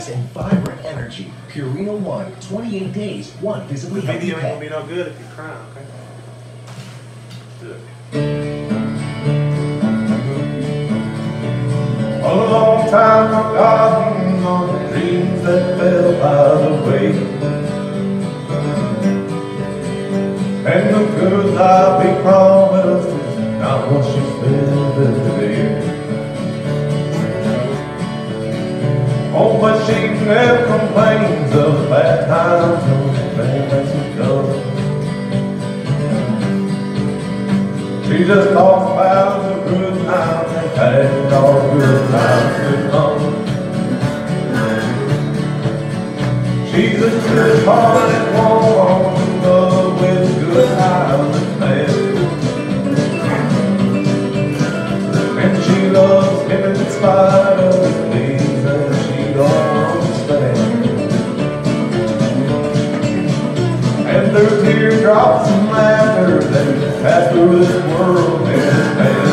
and vibrant energy. Purina One, 28 days, one visibly The healthy video ain't gonna pet. be no good if you cry, okay? Do it. A long time forgotten on the dreams that fell by the way, and the good life we promised is not what she's living today. Oh, but she never complains of bad times or bad things to come. She just talks about the good times and had all good times to come. She's a good-hearted woman in love with good times and bad. And she loves him in spite of his ways that she don't understand. And through teardrops and laughter that pass through this world and this man,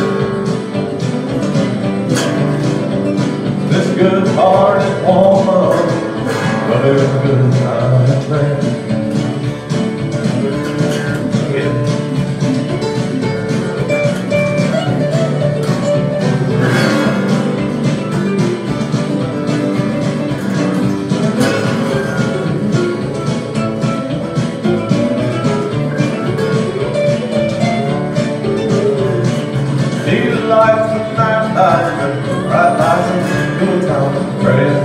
this good-hearted woman, but there's a good time and man. These lights of night lights and bright lights and good time and friends.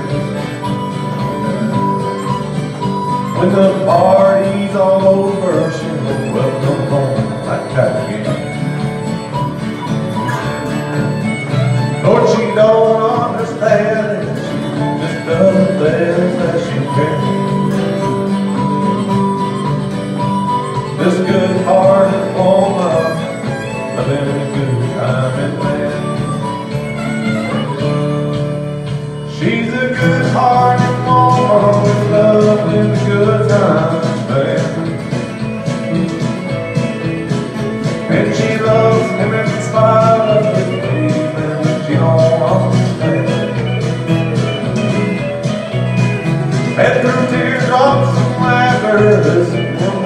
When the party's all over, she'll welcome home like that again. Lord, she don't understand it, she just does the best that she can. This good-hearted woman, living a good time and land. She's a good-hearted woman with love in the good times and bad. And she loves him in spite of his ways and she don't understand. And through teardrops and laughter, this world